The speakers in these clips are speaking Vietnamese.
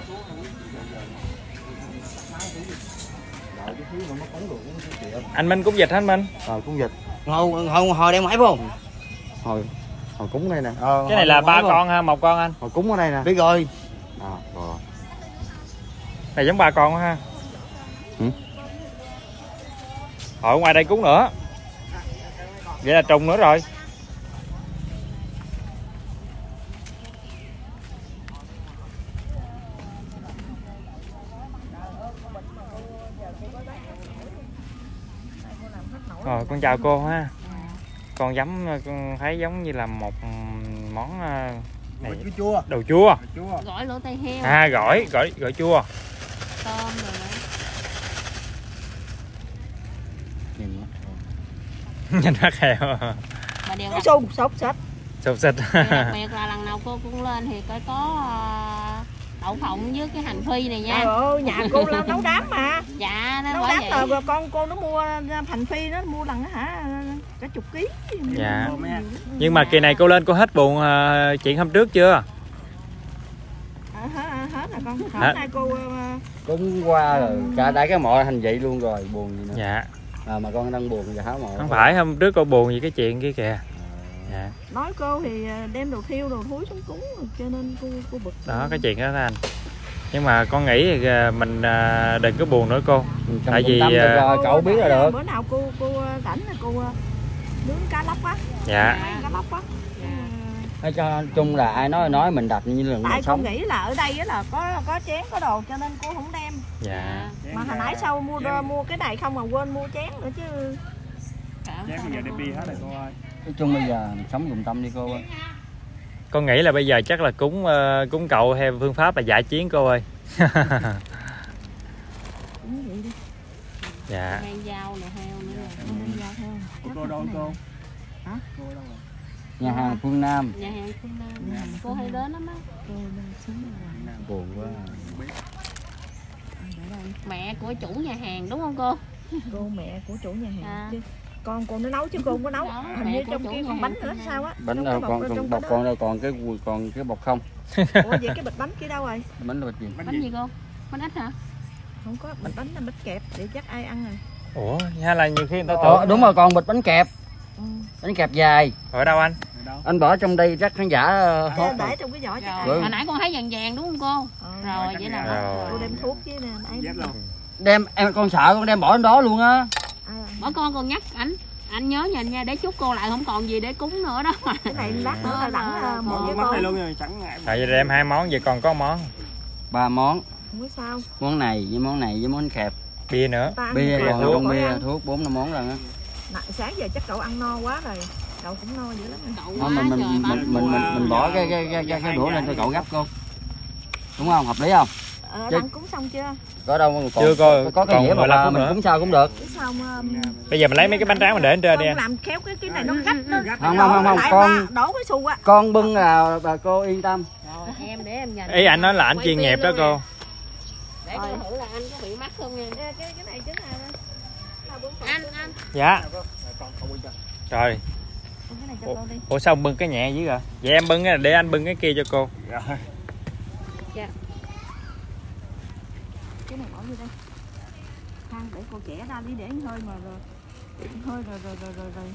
Anh Minh cúng vịt hả anh Minh? Cúng vịt. Hồi đem máy không? Hồi cúng ở đây nè. Cái này là 3 con ha, 1 con anh? Hồi cúng ở đây nè. Biết rồi. Rồi. Này giống 3 con ha. Ừ. Ở ngoài đây cúng nữa. Vậy là trùng nữa rồi. Rồi con chào cô ha. Con thấy giống như là một món này. Chua. Đồ chua. Gỏi lỗ tai heo. À gỏi chua. Tôm rồi đó. Nhìn mắt heo. Mà đều nó sung sốt xịt. Sốt xịt. Đặc biệt là lần nào cô cũng lên thì có đậu phộng với cái hành phi này nha. Nhà cô là nấu đám mà. Dạ nó nấu bởi đám vậy. là con cô nó mua hành phi, nó mua lần cả chục ký. Dạ. Nhưng mà kỳ này cô lên cô hết buồn chuyện hôm trước chưa? Hết là con. Hôm nay cô Cúng qua rồi cả đáy cái mộ thành vậy luôn rồi, buồn gì nữa. Dạ. Mà con đang buồn thì hả mộ. Không phải hôm trước cô buồn gì cái chuyện kia kìa. Dạ. Nói cô thì đem đồ thiêu đồ thúi xuống cúng cho nên cô bực. Đó cái chuyện đó anh. Nhưng mà con nghĩ thì mình đừng có buồn nữa cô. Tại vì cậu biết là được. Bữa nào cô rảnh là cô nướng cá lóc á. Dạ. Cá lóc á. Nói cho chung là ai nói mình đặt như là tại sống. cô nghĩ là ở đây là có chén có đồ cho nên cô không đem. Dạ. Mà hồi nãy sau mua cái này không mà quên mua chén nữa chứ. Chén bây giờ đem đi hết rồi cô ơi. Nói chung bây giờ sống dùng tâm đi cô ơi. Con nghĩ là bây giờ chắc là cúng cậu theo phương pháp là dạ chiến cô ơi. Dạ. Heo dao nè, heo nữa nè. Cô đâu cô? Hả? Cô đâu rồi? Nhà hàng Phương Nam. Nhà hàng Phương Nam. Cô hay đến lắm á. Buồn quá. Mẹ của chủ nhà hàng đúng không cô? Cô mẹ của chủ nhà hàng chứ. Con cô nó nấu chứ cô không có nấu. Hình như trong kia còn bánh nữa sao á? Bánh đâu còn bọc con đâu còn cái bọc không. Ủa vậy cái bịch bánh kia đâu rồi? Bánh là bịch gì? Bánh gì cô? Bánh ít hả? Không có, bịch bánh là bịch kẹp để chắc ai ăn rồi. Ủa hay là nhiều khi người ta tưởng. Đúng rồi, còn bịch bánh kẹp. Bánh kẹp dài. Ở đâu anh? Anh bỏ trong đây chắc khán giả để trong cái vỏ chắc. Hồi nãy con thấy vàng vàng đúng không cô? Rồi vậy là cô đem thuốc với nè ấy. Đem em con sợ con đem bỏ đến đó luôn á. Bỏ con còn nhắc anh nhớ nha nha, để chút cô lại không còn gì để cúng nữa đó mà. Cái này lát nữa là đẳng một với con. con. Luôn rồi chẳng ngại. Tại vì đem 2 món vậy còn có món. 3 món. Không biết sao. Món này với món này với món kẹp. Bia nữa. Bia còn trong bia thuốc 4-5 món lần á. Sáng giờ chắc cậu ăn no quá rồi. Cậu cũng no dữ lắm. Cậu mình bỏ cái đũa lên cho cậu gấp cô. Đúng không? Hợp lý không? Đăng cúng xong chưa? Có đâu còn. Chưa coi. Có cái dĩa mà mình cúng sao cũng được. Bây giờ mình lấy mấy cái bánh tráng mình để lên trên đi. Làm khéo cái này nó gấp nó. Không con đổ cái xù á. Con bưng là bà cô yên tâm. Em để em nhìn. Ý anh nói là anh chuyên nghiệp đó cô. Để coi thử là anh có bị mắc không nha. Cái này chứ này. Anh. Dạ. Rồi. Cái này cho cô đi. Ủa sao ông bưng cái nhẹ dữ rồi? Vậy em bưng cái để anh bưng cái kia cho cô. Dạ. Cái này bỏ vô đây. Khăn để cô chẻ ra đi để hơi mà rồi. Hơi rồi.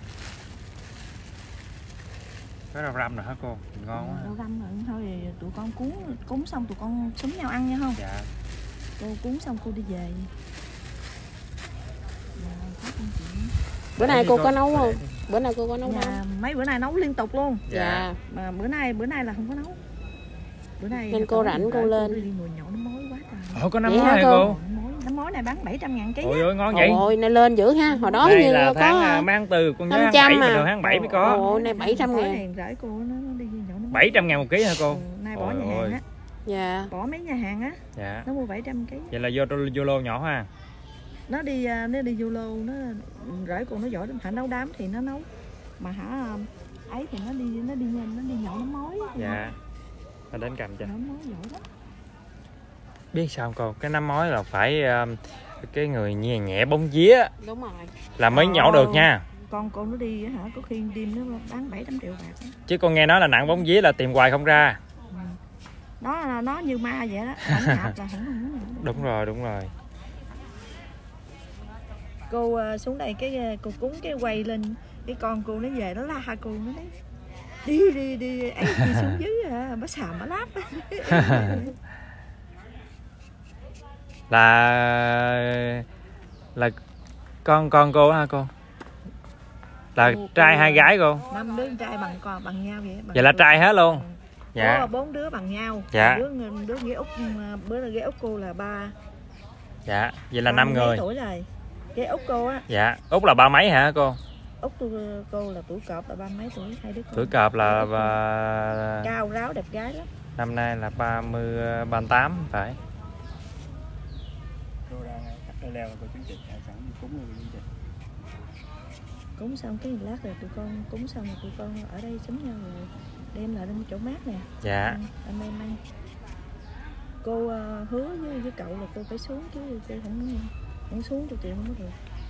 Có rau răm rồi hả cô? Ngon quá. Rau răm rồi thôi thì tụi con cúng xong tụi con xúm nhau ăn nha không? Dạ. Cô cúng xong cô đi về. Bữa nay cô có nấu không? Bữa nay cô có nấu đâu? Mấy bữa nay nấu liên tục luôn. Dạ. Mà bữa nay là không có nấu. Bữa nay nên cô rảnh cô lên. Đi người nhậu nó mối quá trời. Ủa có nấm mối hả cô? Nấm mối này bán 700.000 ký. Ôi ngon vậy. Ôi này lên dữ ha. Hồi đó đây như là có tháng tháng 4 con nhớ tháng 7 mà được tháng 7 mới có. Ôi này 700.000. Rễ cô nó đi nhậu nó 700.000 một ký hả cô? Nay bỏ nhà hàng á. Dạ. Bỏ mấy nhà hàng á. Dạ. Nó mua 700 ký. Vậy là vô lô nhỏ ha. Nó đi vô lô nó rễ cô nó giỏi lắm, hả nấu đám thì nó nấu. Mà hả ấy thì nó đi nhậu nó mối. Dạ. Nó đến cầm cho. Nó mối giỏi lắm. Biết sao không cô? Cái nấm mối là phải cái người nhẹ bóng vía. Đúng rồi. Là mới nhậu được nha. Con cô nó đi hả có khi đêm nó bán 7-8 triệu bạc. Chứ con nghe nói là nặng bóng vía là tìm hoài không ra. nó như ma vậy đó, không nhạt là không. Đúng rồi. Cô xuống đây cái cô cúng cái quay lên cái con cô nó về nó la cô nó đấy đi ấy đi xuống dưới bà xàm bà láp là con cô hả cô? Là trai hay gái cô? 5 đứa trai bằng nhau vậy. Vậy là trai hết luôn. Dạ. Có 4 đứa bằng nhau. Dạ. Đứa ghế út bữa là ghế út cô là 3. Dạ, vậy là 5 người. Tuổi rồi. Ghế út cô á. Dạ, út là 30 mấy hả cô? Út cô là tuổi cọp là 30 mấy tuổi, hai đứa con. Tuổi cọp là cao ráo đẹp gái lắm. Năm nay là 38 phải. Cô đang cắt leo cô chứng chỉ sẵn cúng rồi chứng chỉ. Cúng xong cái lát rồi tụi con cúng xong rồi tụi con ở đây xúm nhau rồi đem lại đến chỗ mát nè. Dạ. Anh em ăn. Cô hứa với cậu là cô phải xuống chứ cô không xuống cho chị không có được.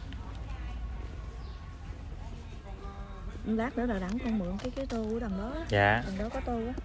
Lát nữa là đặng con mượn cái tô của đằng đó. Dạ. Đằng đó có tô á.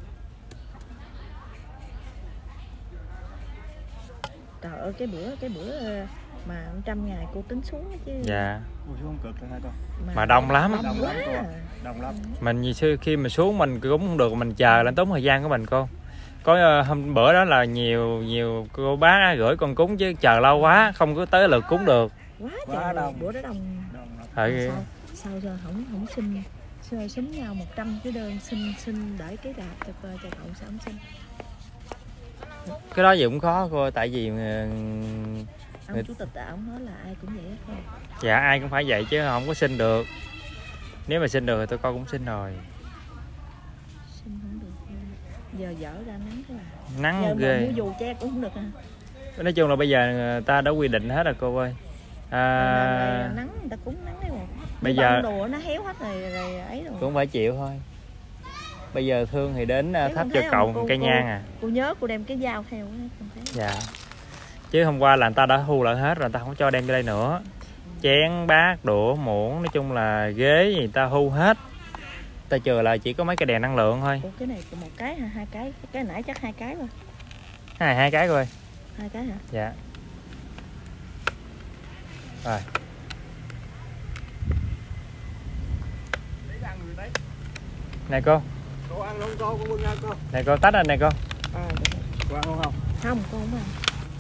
Trời ơi cái bữa mà 100 ngày cô tính xuống chứ. Dạ. Cô xuống cực rồi hả cô? Mà đông lắm. Đông lắm cô. Đông lắm. Mình khi mà xuống mình cũng không được, mình chờ lên tốn thời gian của mình cô. Có hôm bữa đó là nhiều cô bác gửi con cúng chứ chờ lâu quá không có tới lượt cúng được. Quá đông. Bữa đó đông. Sao giờ không xin xúm nhau 100 cái đơn xin đợi cái đạp cho cậu sao không xin. Cái đó gì cũng khó cô, tại vì ông chủ tịch ông nói là ai cũng vậy hết. Dạ ai cũng phải vậy chứ không có xin được. Nếu mà xin được thì tôi con cũng xin rồi. Xin không được. Giờ dở ra nắng thế là. Nắng giờ ghê. mua dù che cũng không được à. Nói chung là bây giờ người ta đã quy định hết rồi cô ơi. Nắng người ta cúng nắng đấy rồi. Bây giờ đồ nó héo hết rồi ấy rồi. Cũng phải chịu thôi. Bây giờ thương thì đến thắp cho cậu cây nhang à. Cô nhớ cô đem cái dao theo. Dạ. Chứ hôm qua là người ta đã thu lại hết rồi, người ta không cho đem vô đây nữa. Chén, bát, đũa, muỗng, nói chung là ghế gì người ta thu hết. Ta chừa là chỉ có mấy cái đèn năng lượng thôi. Ủa, cái này một cái hay 2 cái? Cái nãy chắc 2 cái thôi. Hai cái coi. 2 cái hả? Dạ. Rồi. Này cô. Cô ăn luôn cô mừng nha cô. Này cô tách anh này cô. Cô ăn luôn không? Không, cô không ăn.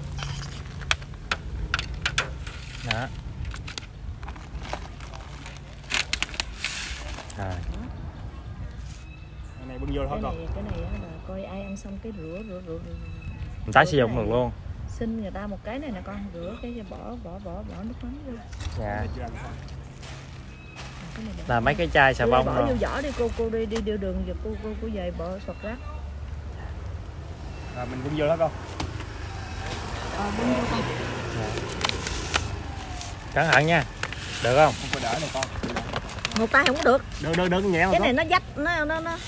Đó. Rồi. Cái này bưng vô thôi con. Cái này là coi ai ăn xong cái rửa. Mình tái sử dụng được luôn. Xin người ta một cái này nè con, rửa cái bỏ nước mắm vô. Dạ. Là mấy cái chai xà bông bỏ rồi. vô vỏ đi cô đi đưa đường giờ cô về bỏ sọt rác. Rồi mình bưng vô đó con. Bưng vô con. Cẩn thận nha. Được không? Không có đỡ này con. Một tay không có được. Được nhẹ cái này nó dách nó.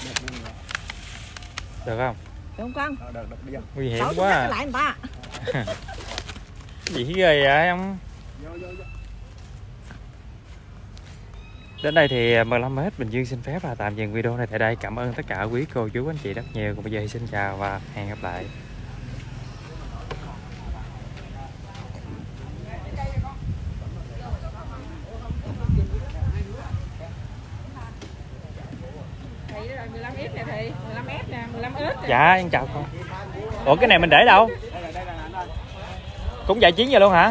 Được không? Được không con? Được đi vô. Nguy hiểm quá à. Lại người ta. Gì ghê vậy em? Vô. Đến đây thì 15m Bình Dương xin phép là tạm dừng video này tại đây. Cảm ơn tất cả quý cô chú anh chị rất nhiều. Còn bây giờ thì xin chào và hẹn gặp lại. Dạ em chào con. Ủa cái này mình để đâu? Cũng giải chiến vậy luôn hả?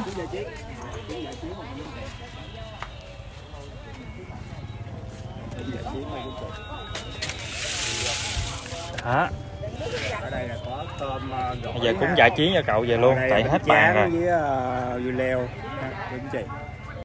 Hả? Ở đây là có tôm Bây giờ cũng giải chiến cho cậu về luôn, tại hết bàn rồi. với dưa leo, đúng chị.